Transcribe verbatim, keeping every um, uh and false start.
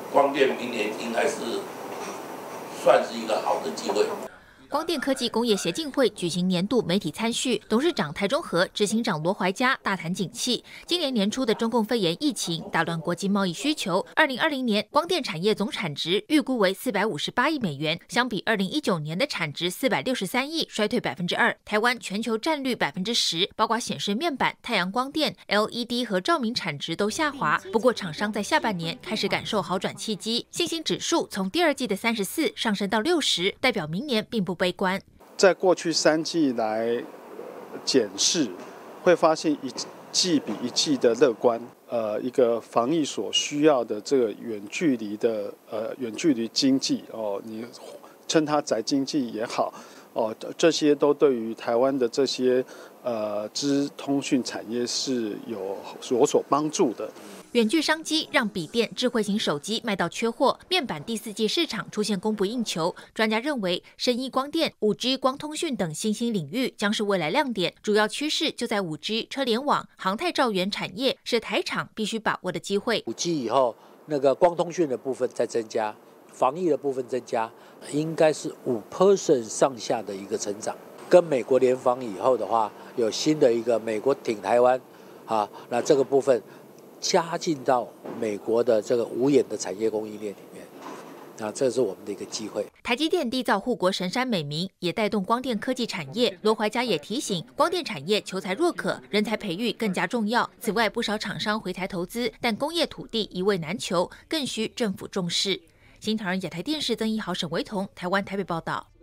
光电明年应该是算是一个好的机会。 光电科技工业协进会举行年度媒体参叙，董事长台中和、执行长罗怀嘉大谈景气。今年年初的中共肺炎疫情打乱国际贸易需求，二零二零年光电产业总产值预估为四百五十八亿美元，相比二零一九年的产值四百六十三亿，衰退百分之二。台湾全球占率百分之十，包括显示面板、太阳光电、L E D 和照明产值都下滑。不过，厂商在下半年开始感受好转契机，信心指数从第二季的三十四上升到六十，代表明年并不悲观。 在过去三季来检视，会发现一季比一季的乐观。呃，一个防疫所需要的这个远距离的呃远距离经济哦，你称它宅经济也好哦，这些都对于台湾的这些呃资通讯产业是有有所帮助的。 远距商机让笔电、智慧型手机卖到缺货，面板第四季市场出现供不应求。专家认为，生医光电、五 G 光通讯等新兴领域将是未来亮点，主要趋势就在五 G、车联网、航太照源产业，是台厂必须把握的机会。 五 G 以后，那个光通讯的部分在增加，防疫的部分增加，应该是五 percent 上下的一个成长。跟美国联防以后的话，有新的一个美国挺台湾，啊，那这个部分加进到美国的这个无眼的产业供应链里面，那这是我们的一个机会。 台积电缔造护国神山美名，也带动光电科技产业。罗怀嘉也提醒，光电产业求才若渴，人才培育更加重要。此外，不少厂商回台投资，但工业土地一位难求，更需政府重视。新唐人亚太电视曾一豪、沈维彤，台湾台北报道。